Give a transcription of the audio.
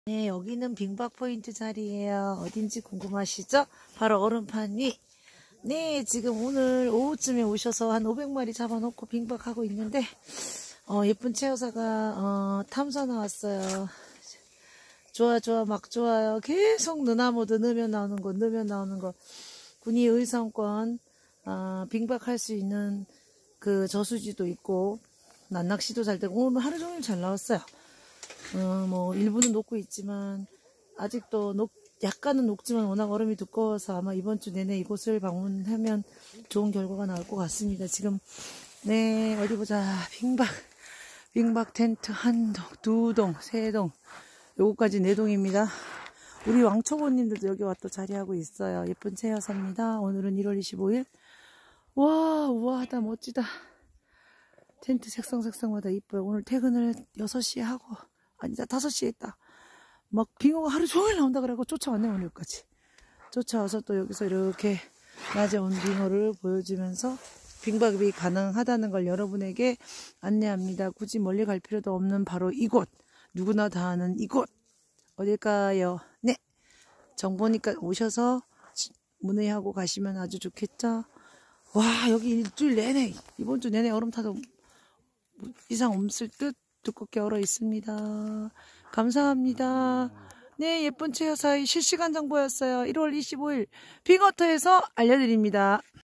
네, 여기는 빙박 포인트 자리예요. 어딘지 궁금하시죠? 바로 얼음판 위. 네, 지금 오늘 오후쯤에 오셔서 한 500마리 잡아놓고 빙박하고 있는데 예쁜 채어사가 탐사 나왔어요. 좋아 막 좋아요. 계속 느나모드 넣으면 나오는 거 넣으면 나오는 거. 군위 의성권 빙박할 수 있는 그 저수지도 있고 난낚시도 잘 되고 오늘 하루 종일 잘 나왔어요. 뭐 일부는 녹고 있지만 아직도 약간은 녹지만 워낙 얼음이 두꺼워서 아마 이번 주 내내 이곳을 방문하면 좋은 결과가 나올 것 같습니다. 지금 네 어디 보자. 빙박 텐트 한 동, 두 동, 세 동, 요거까지 네 동입니다. 우리 왕초보님들도 여기 와 또 자리하고 있어요. 예쁜 채여사입니다. 오늘은 1월 25일. 와 우아하다 멋지다. 텐트 색상마다 이뻐요. 오늘 퇴근을 6시에 하고 아니다 5시에 했다. 막 빙어가 하루 종일 나온다 그래갖고 쫓아왔네. 오늘까지 쫓아와서 또 여기서 이렇게 낮에 온 빙어를 보여주면서 빙박이 가능하다는 걸 여러분에게 안내합니다. 굳이 멀리 갈 필요도 없는 바로 이곳, 누구나 다 아는 이곳 어딜까요? 네, 정보니까 오셔서 문의하고 가시면 아주 좋겠죠. 와 여기 일주일 내내 이번 주 내내 얼음 타도 이상 없을 듯 두껍게 얼어 있습니다. 감사합니다. 네, 예쁜 채여사의 실시간 정보였어요. 1월 25일 빙어터에서 알려드립니다.